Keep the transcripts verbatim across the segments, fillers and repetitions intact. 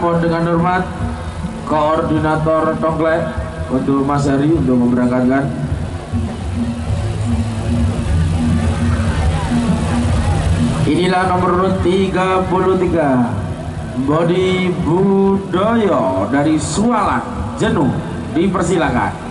mohon dengan hormat koordinator Tongklek untuk Mas Hari untuk memberangkatkan. Inilah nomor tiga puluh tiga Bodi Budoyo dari Sualan Jenuh, dipersilakan.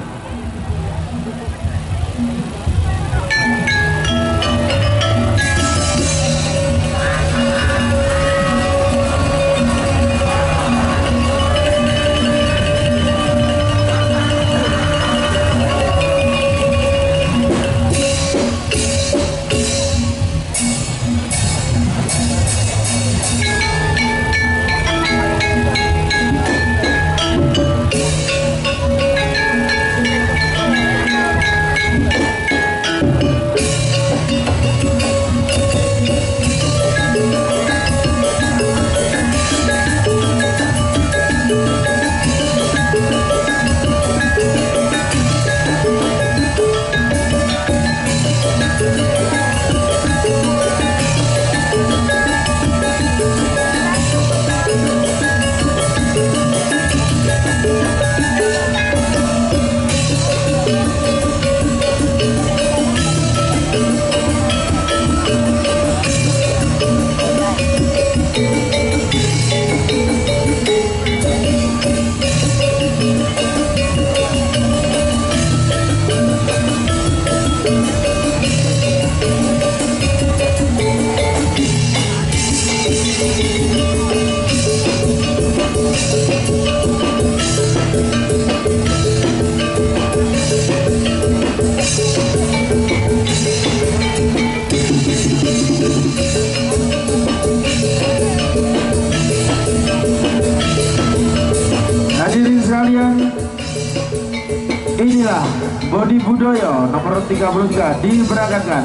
Inilah Bodi Budoyo nomor tiga puluh tiga diberangkatkan.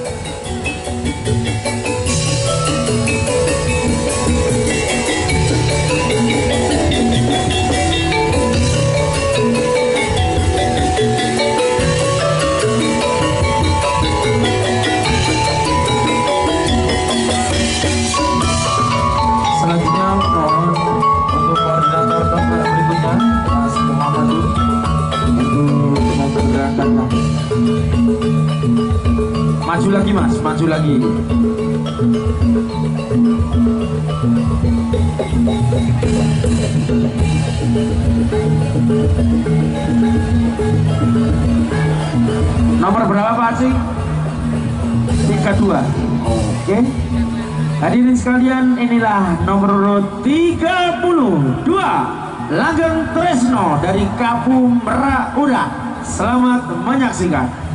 Selanjutnya mohon untuk koordinator Tongklek berikutnya Mas Muhammadun untuk mempergerakan. Maju lagi Mas, maju lagi. Nomor berapa Pak Acing? tiga puluh dua. Oke. Hadirin sekalian, inilah nomor tiga puluh dua Langgeng Tresno dari Kampung Merak Udah. Selamat menyaksikan.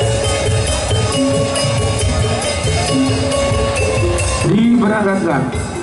Diberangkatkan.